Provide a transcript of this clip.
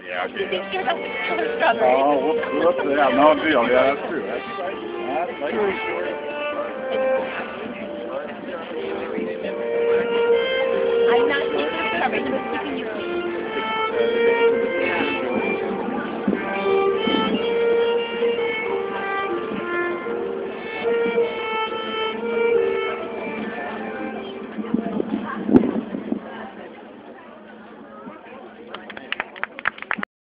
Yeah, okay. You think you're the killer strawberry? Oh, whoops, yeah, no deal. Yeah, that's true. That's right.